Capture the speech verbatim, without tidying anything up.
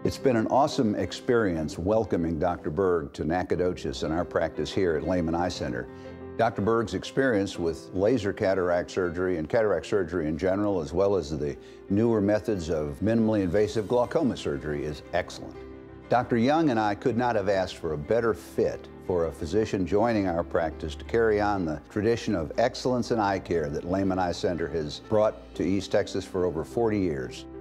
It's been an awesome experience welcoming Doctor Berg to Nacogdoches and our practice here at Lehman Eye Center. Doctor Berg's experience with laser cataract surgery and cataract surgery in general, as well as the newer methods of minimally invasive glaucoma surgery, is excellent. Doctor Young and I could not have asked for a better fit for a physician joining our practice to carry on the tradition of excellence in eye care that Lehman Eye Center has brought to East Texas for over forty years.